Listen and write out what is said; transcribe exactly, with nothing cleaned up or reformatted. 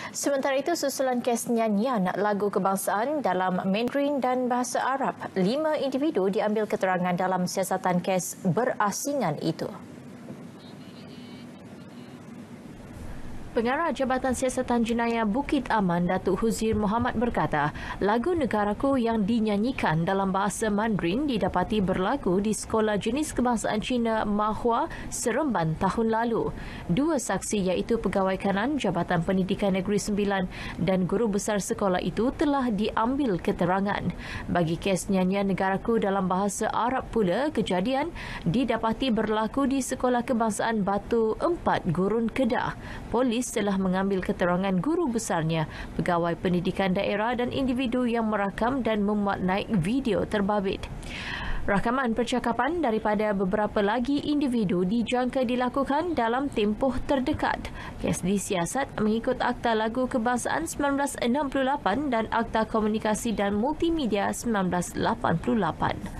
Sementara itu, susulan kes nyanyian lagu kebangsaan dalam Mandarin dan bahasa Arab, lima individu diambil keterangan dalam siasatan kes berasingan itu. Pengarah Jabatan Siasatan Jenayah Bukit Aman, Datuk Huzir Mohamad berkata, lagu Negaraku yang dinyanyikan dalam bahasa Mandarin didapati berlaku di Sekolah Jenis Kebangsaan Cina Mahua Seremban tahun lalu. Dua saksi iaitu Pegawai Kanan Jabatan Pendidikan Negeri Sembilan dan guru besar sekolah itu telah diambil keterangan. Bagi kes nyanyian Negaraku dalam bahasa Arab pula, kejadian didapati berlaku di Sekolah Kebangsaan Batu Empat Gurun Kedah. Polis telah mengambil keterangan guru besarnya, pegawai pendidikan daerah dan individu yang merakam dan memuat naik video terbabit. Rakaman percakapan daripada beberapa lagi individu dijangka dilakukan dalam tempoh terdekat. Kes disiasat mengikut Akta Lagu Kebangsaan sembilan belas enam puluh lapan dan Akta Komunikasi dan Multimedia sembilan belas lapan puluh lapan.